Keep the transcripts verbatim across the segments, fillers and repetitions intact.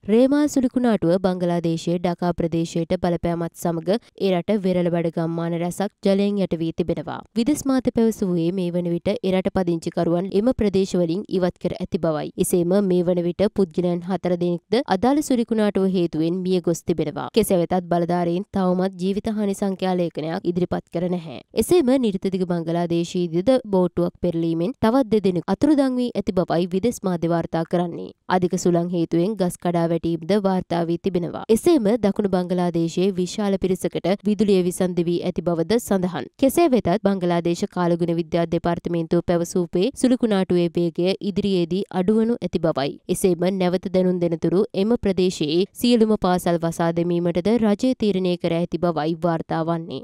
රේමා සුළුකුණාටුව බංගලාදේශයේ ඩකා ප්‍රදේශයට බලපෑමත් සමග ඒ රට වෙරළ බඩ ගම්මාන රැසක් ජලයෙන් යට වී තිබෙනවා. විදෙස් මාධ්‍ය පැවසුවේ මේ වන විට ඒ රට පදිංචිකරුවන් එම ප්‍රදේශවලින් ඉවත් කර ඇති බවයි. එසේම මේ වන විට පුද්ගලයන් හතර දෙනෙක්ද අදාළ සුළුකුණාටුව හේතුවෙන් මිය ගොස් තිබෙනවා. කෙසේ වෙතත් බලධාරීන් තවමත් ජීවිත හානි සංඛ්‍යා ලේඛනයක් ඉදිරිපත් කර නැහැ. එසේම නිරිතදිග බංගලාදේශීයද බෝට්ටුවක් පෙරලීමෙන් තවත් දෙදෙනෙකු අතුරුදන් වී ඇති බවයි විදෙස් මාධ්‍ය වාර්තා කරන්නේ. අධික සුළං හේතුවෙන් ගස් කඩා වැටීම්ද වාර්තා වී තිබෙනවා. එසේම දකුණු බංගලාදේශයේ විශාල පිරිසකට විදුලිය විසන්ධ වී ඇති බවද සඳහන්. කෙසේ වෙතත් බංගලාදේශ කාලගුණ විද්‍යා දෙපාර්තමේන්තුව පැවසූපේ සුළුකුණාටුවේ වේගය ඉදිරියේදී අඩුවනු ඇති බවයි. එසේම නැවත දැනුම් දෙනතුරු එම ප්‍රදේශයේ සියලුම පාසල් වසා දැමීමටද රජය තීරණය කර ඇති බවයි වාර්තා වන්නේ.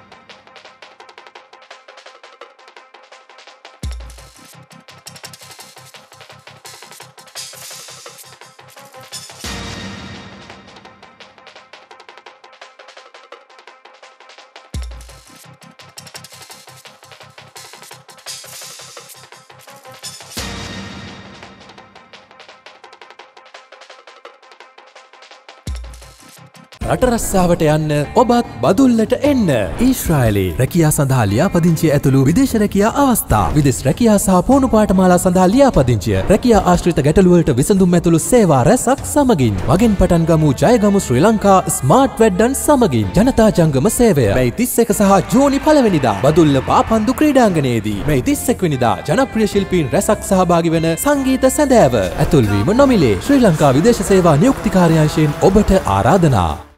රට රස්සාවට යන්න ඔබත් බදුල්ලට එන්න. ඊශ්‍රායලයේ රැකියා සඳහා ලියාපදිංචිය ඇතුළු විදේශ රැකියා අවස්ථා. විදේශ රැකියා සහ පුහුණු පාඨමාලා සඳහා ලියාපදිංචිය. රැකියා ආශ්‍රිත ගැටලු වලට විසඳුම් ඇතුළු සේවා රැසක් සමගින්. මගින් පටන් ගමු ජයගමු ශ්‍රී ලංකා ස්මාර්ට් වෙඩ්ඩන් සමගින්. ජනතා ජංගම සේවය මේ තිස් එක සහ ජූනි පළවෙනිදා බදුල්ල පාපන්දු ක්‍රීඩාංගණයේදී. මේ තිස් එක් වෙනිදා ජනප්‍රිය ශිල්පීන් රැසක් සහභාගී වන සංගීත සැඳෑව. ඇතුල්වීම නොමිලේ. ශ්‍රී ලංකා විදේශ සේවා නියුක්ති කාර්යාංශයෙන් ඔබට ආරාධනා.